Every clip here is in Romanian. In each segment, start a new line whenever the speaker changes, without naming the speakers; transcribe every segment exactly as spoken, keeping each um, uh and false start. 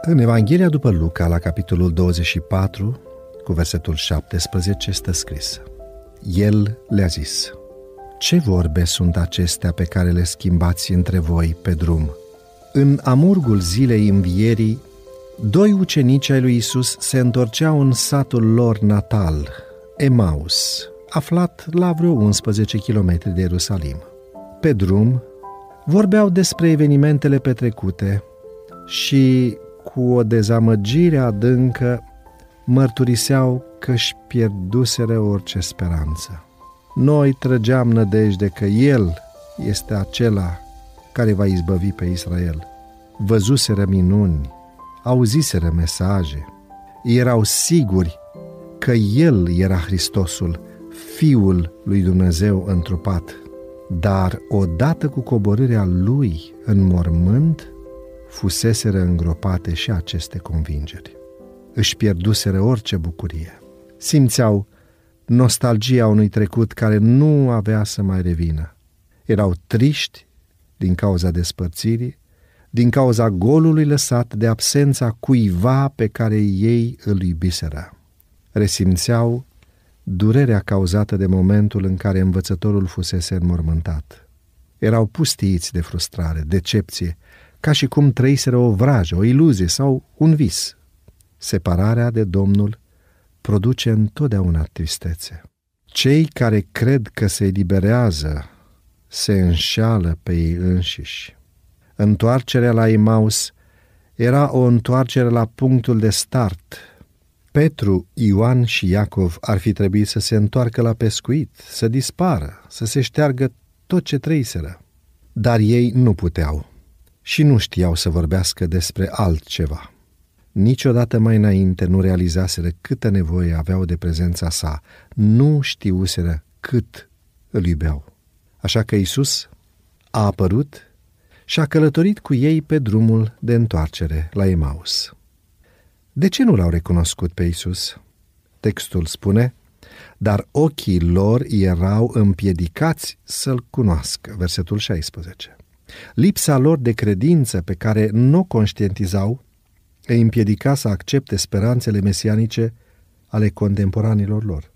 În Evanghelia după Luca, la capitolul douăzeci și patru, cu versetul șaptesprezece, stă scris: El le-a zis: Ce vorbe sunt acestea pe care le schimbați între voi pe drum? În amurgul zilei învierii, doi ucenici ai lui Iisus se întorceau în satul lor natal, Emaus, aflat la vreo unsprezece kilometri de Ierusalim. Pe drum, vorbeau despre evenimentele petrecute și, cu o dezamăgire adâncă, mărturiseau că își pierduseră orice speranță. Noi trăgeam nădejde că El este acela care va izbăvi pe Israel. Văzuseră minuni, auziseră mesaje, erau siguri că El era Hristosul, Fiul lui Dumnezeu întrupat. Dar odată cu coborârea Lui în mormânt, fuseseră îngropate și aceste convingeri. Își pierduseră orice bucurie. Simțeau nostalgia unui trecut care nu avea să mai revină. Erau triști din cauza despărțirii, din cauza golului lăsat de absența cuiva pe care ei îl iubiseră. Resimțeau durerea cauzată de momentul în care învățătorul fusese înmormântat. Erau pustiiți de frustrare, decepție, ca și cum trăiseră o vrajă, o iluzie sau un vis. Separarea de Domnul produce întotdeauna tristețe. Cei care cred că se eliberează se înșeală pe ei înșiși. Întoarcerea la Emaus era o întoarcere la punctul de start. Petru, Ioan și Iacov ar fi trebuit să se întoarcă la pescuit, să dispară, să se șteargă tot ce trăiseră. Dar ei nu puteau și nu știau să vorbească despre altceva. Niciodată mai înainte nu realizaseră câtă nevoie aveau de prezența sa, nu știuseră cât îl iubeau. Așa că Iisus a apărut și a călătorit cu ei pe drumul de întoarcere la Emaus. De ce nu l-au recunoscut pe Iisus? Textul spune: dar ochii lor erau împiedicați să-l cunoască, versetul șaisprezece. Lipsa lor de credință, pe care nu o conștientizau, îi împiedica să accepte speranțele mesianice ale contemporanilor lor.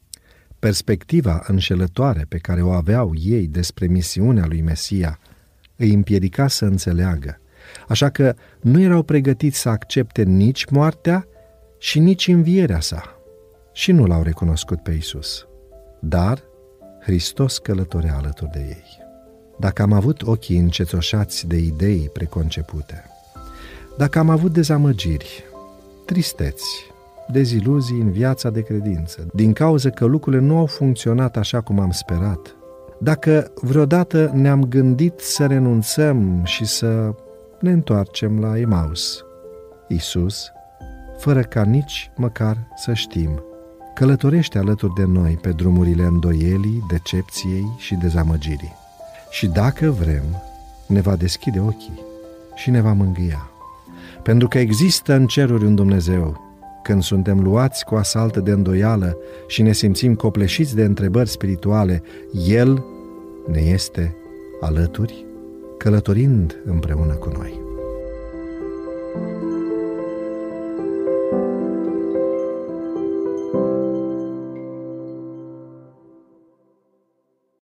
Perspectiva înșelătoare pe care o aveau ei despre misiunea lui Mesia îi împiedica să înțeleagă, așa că nu erau pregătiți să accepte nici moartea și nici învierea sa și nu l-au recunoscut pe Iisus. Dar Hristos călătorea alături de ei. Dacă am avut ochii încețoșați de idei preconcepute, dacă am avut dezamăgiri, tristeți, deziluzii în viața de credință, din cauza că lucrurile nu au funcționat așa cum am sperat, dacă vreodată ne-am gândit să renunțăm și să ne întoarcem la Emaus, Iisus, fără ca nici măcar să știm, călătorește alături de noi pe drumurile îndoielii, decepției și dezamăgirii. Și dacă vrem, ne va deschide ochii și ne va mângâia. Pentru că există în ceruri un Dumnezeu. Când suntem luați cu asaltă de îndoială și ne simțim copleșiți de întrebări spirituale, El ne este alături, călătorind împreună cu noi.